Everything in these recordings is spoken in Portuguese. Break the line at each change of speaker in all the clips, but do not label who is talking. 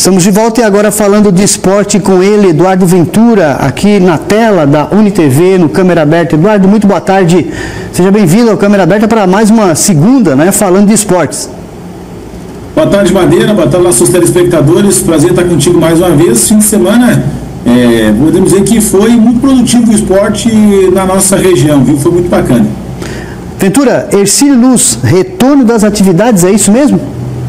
Estamos de volta e agora falando de esporte com ele, Eduardo Ventura, aqui na tela da UniTV, no Câmera Aberta. Eduardo, muito boa tarde. Seja bem-vindo ao Câmera Aberta para mais uma segunda, falando de esportes.
Boa tarde, Madeira. Boa tarde, nossos telespectadores. Prazer estar contigo mais uma vez. Fim de semana, podemos dizer que foi muito produtivo o esporte na nossa região, viu? Foi muito bacana.
Ventura, Hercílio Luz, retorno das atividades, é isso mesmo?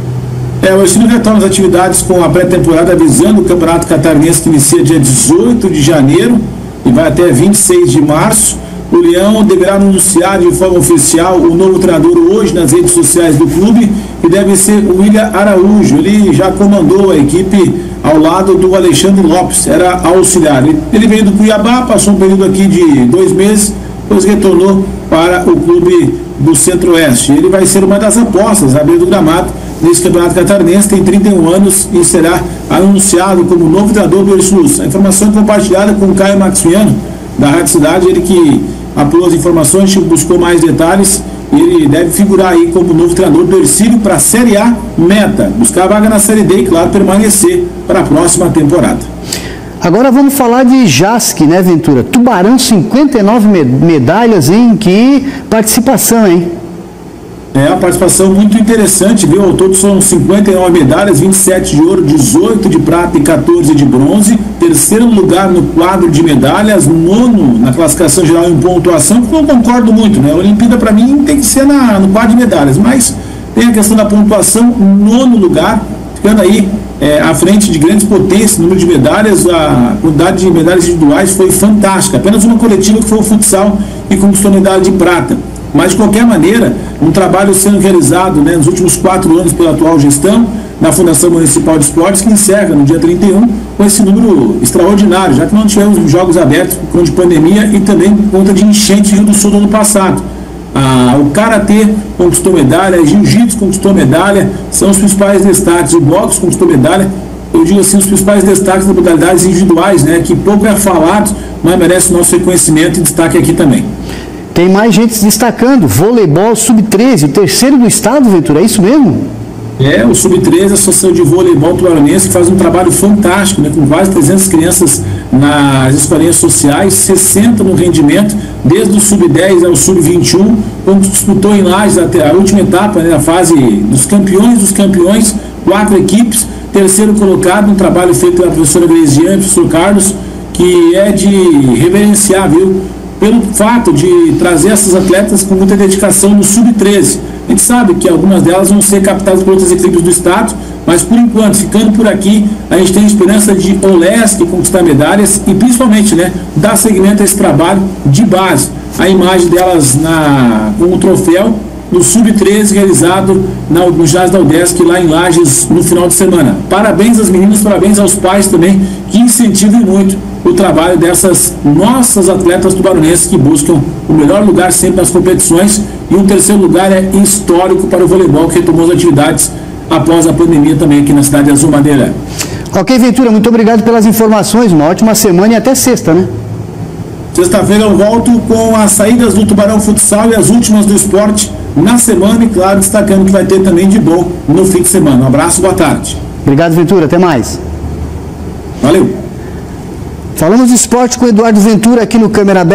O Hercílio retorna às atividades com a pré-temporada visando o Campeonato Catarinense que inicia dia 18 de janeiro e vai até 26 de março. O Leão deverá anunciar de forma oficial o novo treinador hoje nas redes sociais do clube, que deve ser o William Araújo. Ele já comandou a equipe ao lado do Alexandre Lopes, era auxiliar. Ele veio do Cuiabá, passou um período aqui de 2 meses, depois retornou para o clube do Centro-Oeste. Ele vai ser uma das apostas à beira do gramado nesse Campeonato Catarinense, tem 31 anos e será anunciado como novo treinador do Hercílio Luz. A informação compartilhada com o Caio Maximiano, da Rádio Cidade, ele que apurou as informações, buscou mais detalhes, e ele deve figurar aí como novo treinador do Hercílio para a Série A, meta, buscar a vaga na Série D e, claro, permanecer para a próxima temporada.
Agora vamos falar de JASC, Ventura? Tubarão, 59 medalhas, hein? Que participação, hein?
A participação muito interessante, viu? Ao todo são 59 medalhas, 27 de ouro, 18 de prata e 14 de bronze. Terceiro lugar no quadro de medalhas, nono na classificação geral em pontuação, que eu não concordo muito, A Olimpíada para mim tem que ser no quadro de medalhas, mas tem a questão da pontuação, nono lugar, ficando aí à frente de grandes potências, número de medalhas, a quantidade de medalhas individuais foi fantástica. Apenas uma coletiva que foi o futsal e conquistou medalha de prata. Mas, de qualquer maneira, um trabalho sendo realizado nos últimos 4 anos pela atual gestão, na Fundação Municipal de Esportes, que encerra no dia 31 com esse número extraordinário, já que não tivemos jogos abertos por conta de pandemia e também por conta de enchente no Rio do Sul no ano passado. O Karatê conquistou medalha, Jiu-Jitsu conquistou medalha, são os principais destaques, o boxe conquistou medalha. Eu digo assim, os principais destaques das modalidades individuais, que pouco é falado, mas merece o nosso reconhecimento e destaque aqui também.
Tem mais gente se destacando, voleibol sub-13, o terceiro do estado, Ventura, é isso mesmo?
O sub-13, a Associação de Voleibol Tubaronense, que faz um trabalho fantástico, com quase 300 crianças nas escolinhas sociais, 60 no rendimento, desde o sub-10 ao sub-21, quando disputou em Lages a última etapa, a fase dos campeões, 4 equipes, terceiro colocado, um trabalho feito pela professora Greziane e professor Carlos, que é de reverenciar, pelo fato de trazer essas atletas com muita dedicação no sub-13. A gente sabe que algumas delas vão ser captadas por outras equipes do estado, mas por enquanto, ficando por aqui, a gente tem a esperança de OLESC conquistar medalhas e principalmente, dar seguimento a esse trabalho de base. A imagem delas com o troféu no sub-13 realizado no ginásio da UDESC lá em Lages no final de semana. Parabéns às meninas, parabéns aos pais também, que incentivem muito o trabalho dessas nossas atletas tubaronenses que buscam o melhor lugar sempre nas competições, e um terceiro lugar é histórico para o voleibol, que retomou as atividades após a pandemia também aqui na cidade de Azul Madeira.
Ok, Ventura, muito obrigado pelas informações, uma ótima semana e até sexta,
Sexta-feira eu volto com as saídas do Tubarão Futsal e as últimas do esporte na semana e, claro, destacando que vai ter também de bom no fim de semana. Um abraço, boa tarde.
Obrigado, Ventura, até mais.
Valeu.
Falamos de esporte com o Eduardo Ventura aqui no Câmera Aberta.